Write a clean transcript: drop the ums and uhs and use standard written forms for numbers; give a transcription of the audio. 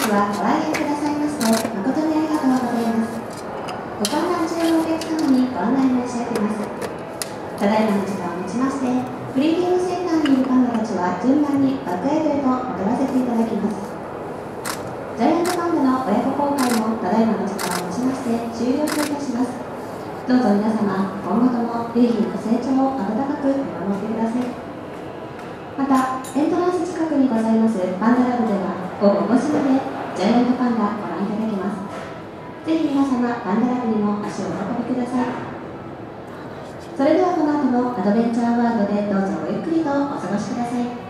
はご来園くださいまして誠にありがとうございます。ご観覧中のお客様にご案内申し上げます。ただいまの時間をもちまして、ブリーディングセンターにいるパンダたちは順番にバックヤードへと戻らせていただきます。ジャイアントパンダの親子公開もただいまの時間をもちまして終了といたします。どうぞ皆様、今後ともリーヒの成長を温かく見守ってください。また、エントランス近くにございますパンダラブでは午後5時までジャイアントパンダご覧いただけます。ぜひ皆様、パンダラブにも足をお運びください。それではこの後もアドベンチャーワールドでどうぞごゆっくりとお過ごしください。